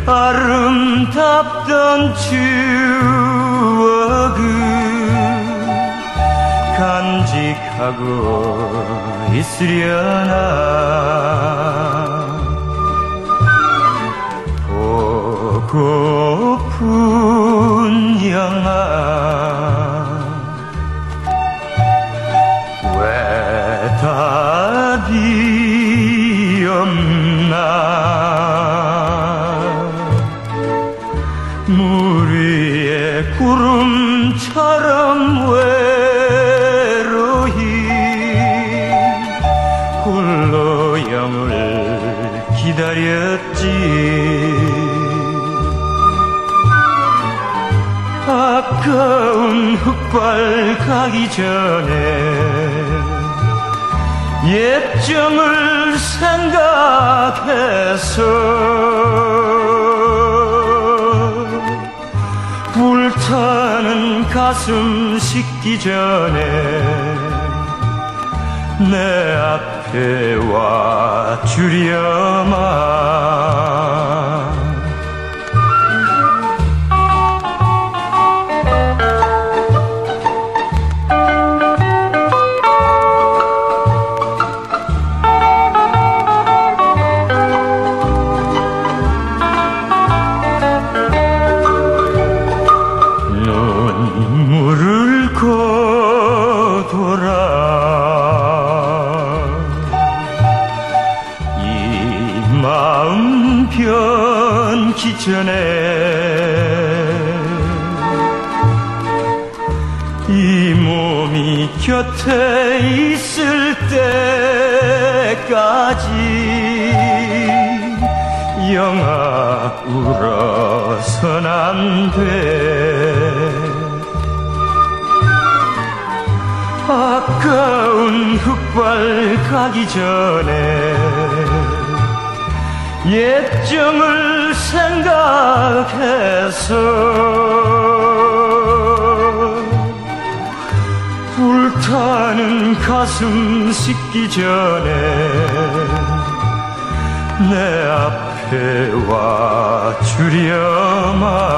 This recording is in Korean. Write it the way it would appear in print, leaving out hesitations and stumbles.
아름답던 추억을 간직하고 있으려나. 보고픈 영아 왜 답이 없나. 물 위에 구름처럼 외로이 홀로 영을 기다렸지. 아까운 흑발 가기 전에 예정을 생각해서 불타는 가슴 식기 전에 내 앞에 와 주렴아. 눈물을 거둬라. 이 마음 변기 전에 이 몸이 곁에 있을 때까지 영아 울어선 안 돼. 아까운 흑발 가기 전에 예정을 생각해서 불타는 가슴 식기 전에 내 앞에 와 주렴아.